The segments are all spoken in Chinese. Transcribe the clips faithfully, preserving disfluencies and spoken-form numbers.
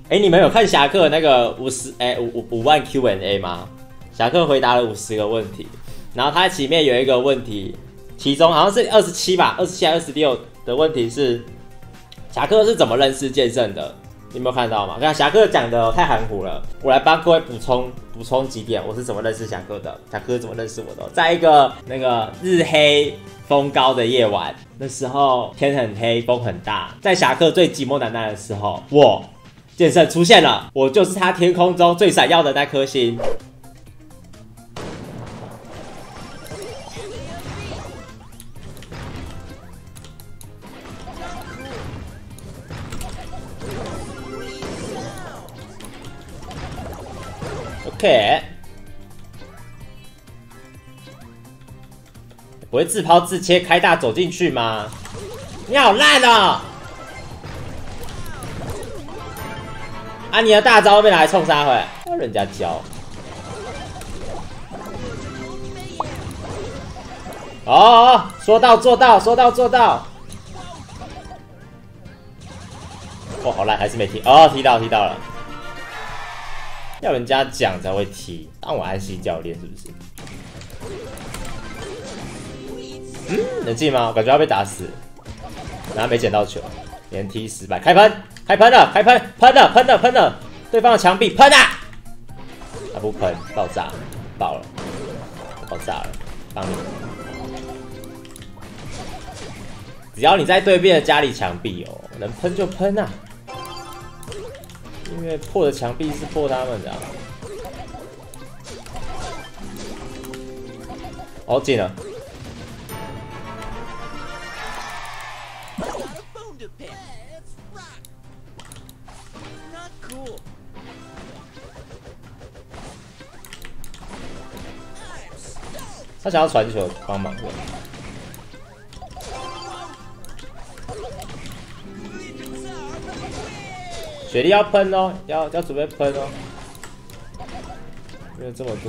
哎，你们有看侠客那个五十哎五五五万 Q and A 吗？侠客回答了五十个问题，然后他前面有一个问题，其中好像是二十七吧，二十七还二十六的问题是侠客是怎么认识剑圣的？你有没有看到吗？看侠客讲的太含糊了，我来帮各位补充补充几点，我是怎么认识侠客的？侠客是怎么认识我的？在一个那个日黑风高的夜晚，那时候天很黑，风很大，在侠客最寂寞难耐的时候，我剑圣出现了，我就是他天空中最闪耀的那颗星。OK， 不会自抛自切开大走进去吗？你好烂哦！啊，你的大招被拿来冲杀回来，要人家教。哦，说到做到，说到做到。哦，好烂，还是没踢。哦，踢到，踢到了。要人家讲才会踢，当我安西教练是不是？嗯，能进吗？我感觉要被打死，然后没捡到球，连踢失败。开喷，开喷了，开喷，喷了，喷了，喷了，对方的墙壁喷啊！他不喷，爆炸，爆了，爆炸了，帮你。只要你在对面的家里墙壁哦，能喷就喷啊！因为破的墙壁是破他们的、啊。哦，进了。他想要传球帮忙的。雪莉要喷哦，要要准备喷哦，没有这么多。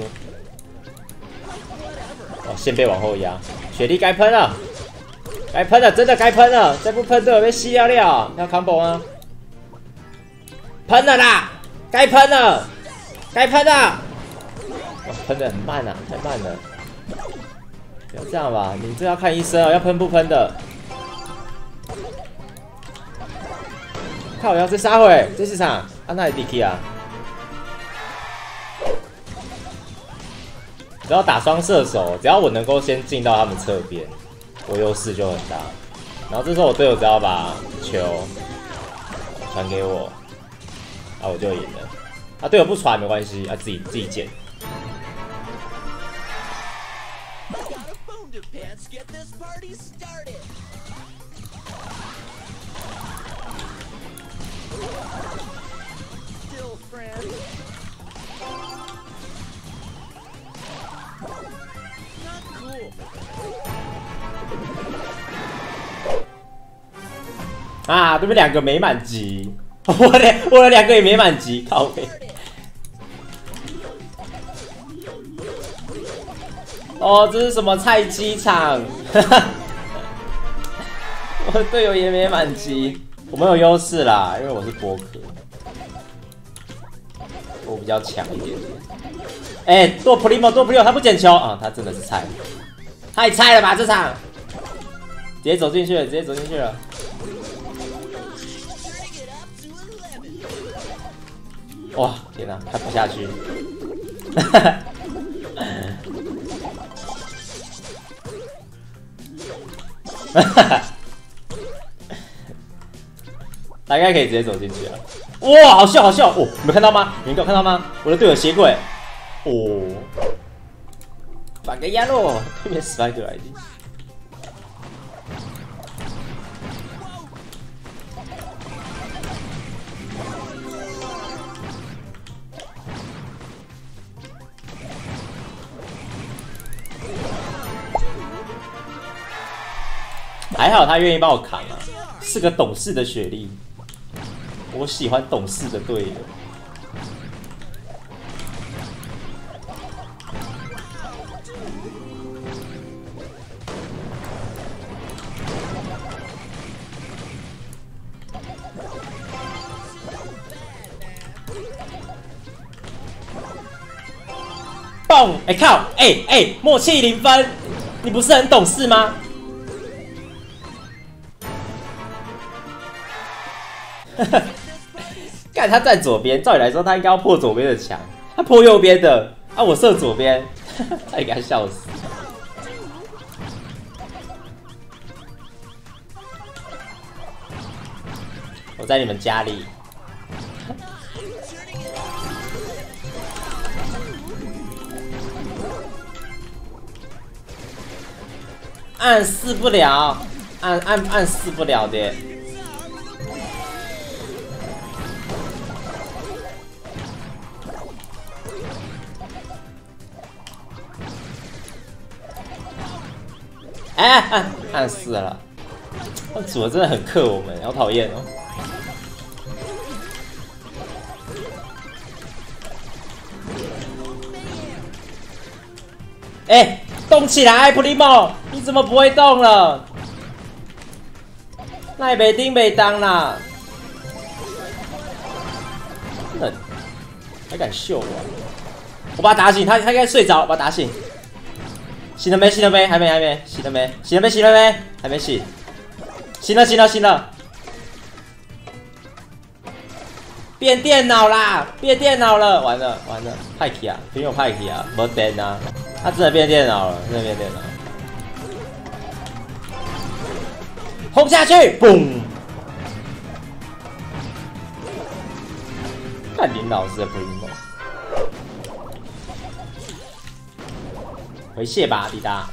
哦，线被往后压，雪莉该喷了，该喷了，真的该喷了，再不喷都有被吸掉掉。要 combo 吗？喷了啦，该喷了，该喷了。哦，喷的很慢啊，太慢了。不要这样吧，你这要看医生哦，要喷不喷的。靠！要再杀回，这是啥？啊，那里 D K 啊！只要打双射手，只要我能够先进到他们侧边，我优势就很大。然后这时候我队友只要把球传给我，啊，我就赢了。啊，队友不传没关系，啊，自己自己捡。啊，对面两个没满级，我的我的两个也没满级，靠北。哦，这是什么菜鸡场？我的队友也没满级，我们有优势啦，因为我是波克，我比较强一点点。哎、欸，多 Primo 多 Primo， 他不捡球啊，他真的是菜，太菜了吧这场！直接走进去了，直接走进去了。哇，天哪，看不下去。大概可以直接走进去了。哇，好笑好笑！哦，你们看到吗？你们有看到吗？我的队友血鬼。哦，反个压喽！对面十万个 I D。还好他愿意帮我扛啊，是个懂事的雪莉。我喜欢懂事的队友。 动！哎、欸、靠！哎、欸、哎、欸，默契零分，你不是很懂事吗？干他站左边，照理来说他应该要破左边的墙，他破右边的啊！我射左边，他应该笑死。我在你们家里。按死不了，按按按死不了的。哎、欸，按按死了，他主的真的很克我们，好讨厌哦。哎、欸，动起来 ，Primo， 你怎么不会动了？那也没叮没当啦，冷，还敢秀我？我把他打醒，他他应该睡着，把他打醒。醒了没？醒了没？还没，还没。醒了没？醒了没？醒了没？还没醒。醒了，醒了，醒了。变电脑啦！变电脑了！完了，完了，派克啊，挺有派克啊，没电啊。他真的变电脑了，真的变电脑。轰下去，嘣！看林老师的 Primo， 回血吧，迪达。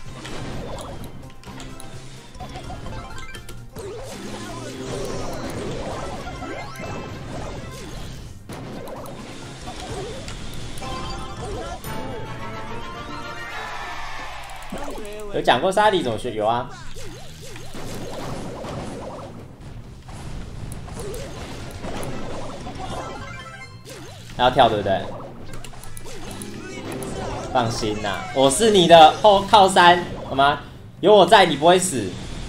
有讲过沙迪怎么学？有啊。还要跳对不对？放心啦，我是你的后靠山，好吗？有我在，你不会死。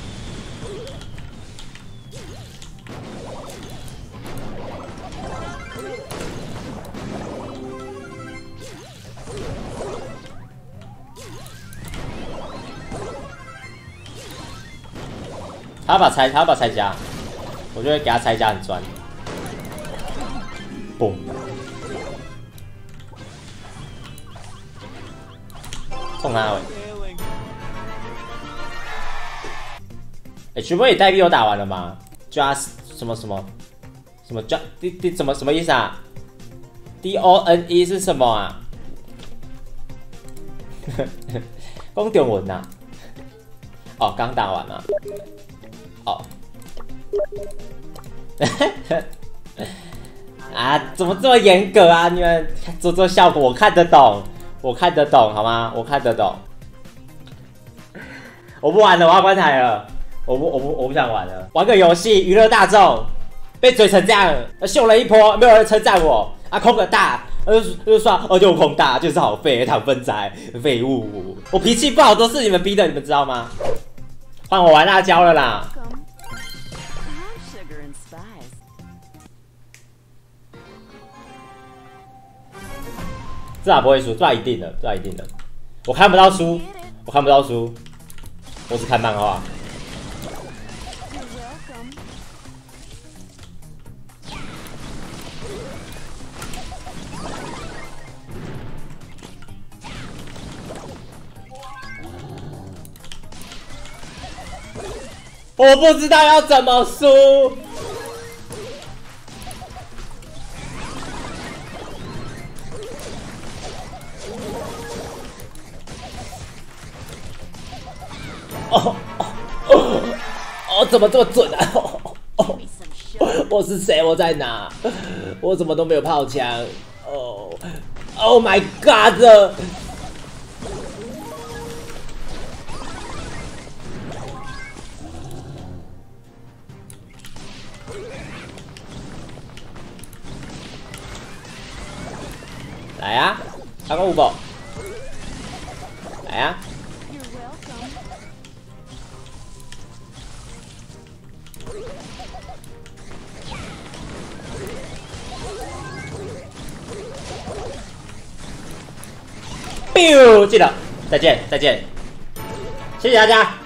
他要把拆，他要把拆家，我就会给他拆家很专。嘣！送他喂。哎，全部也代币有打完了吗 ？Just 什么什么什么 Just D D 什么什么意思啊 ？D O N E 是什么啊？公点文呐？哦，刚打完了。哦。啊，怎么这么严格啊？你们做做效果，我看得懂，我看得懂，好吗？我看得懂。我不玩了，我要关台了。我不，我不，我不想玩了。玩个游戏，娱乐大众。被嘴成这样，秀了一波，没有人称赞我。啊，空个大，就就说，哦，就空大，就是好废，糖分仔，废物。我脾气不好都是你们逼的，你们知道吗？换我玩辣椒了啦。这把不会输，这把一定的，这把一定的。我看不到输，我看不到输，我只看漫画。我不知道要怎么输。哦哦哦哦！怎么这么准啊？哦哦！我是谁？我在哪？我怎么都没有炮枪？哦 ！Oh my God！ 来呀、啊，开个五宝！来呀、啊！ biu 记得再见再见，谢谢大家。